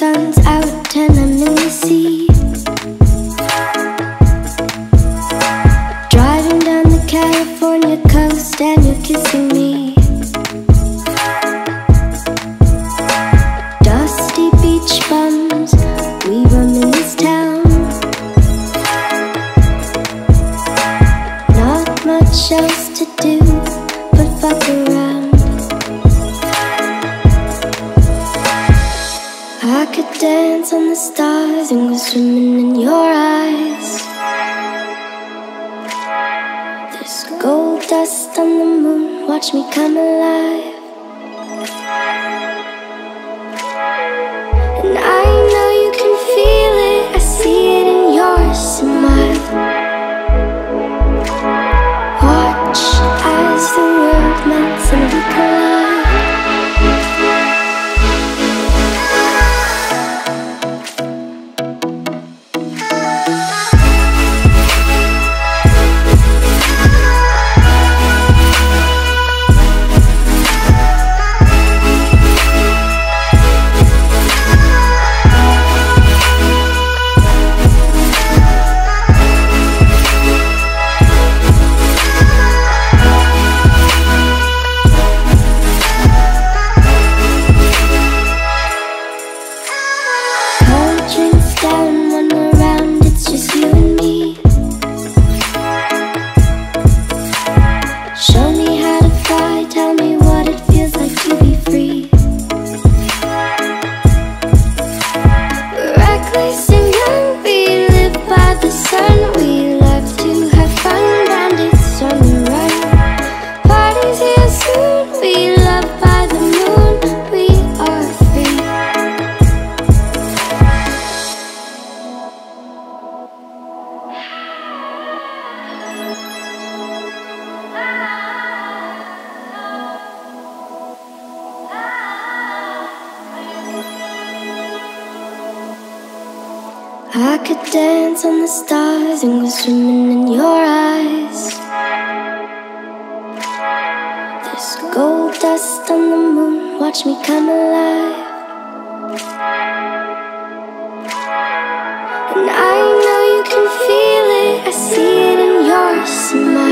sun's out and I'm in the sea. Driving down the California coast and you're kissing me. Dusty beach bums, we run in this town. Not much else to do but fuck around. I could dance on the stars and go swimming in your eyes. There's gold dust on the moon, watch me come alive. And I know you can feel it, I see it in your smile. Watch as the world melts and we collide. Down when we're around, it's just you and me. Show me how to fly, tell me what it feels like to be free. We're reckless and young, we live by the sun. We love to have fun, bandits on the run. Parties here soon, we love by the moon. We are free. I could dance on the stars and go swimming in your eyes. There's gold dust on the moon, watch me come alive. And I know you can feel it, I see it in your smile.